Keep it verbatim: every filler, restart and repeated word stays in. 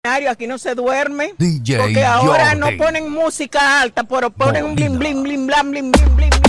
aquí no se duerme. D J Porque ahora Jordi. no ponen música alta, pero ponen un blim, blim, blim, blam, blim, blim, blim.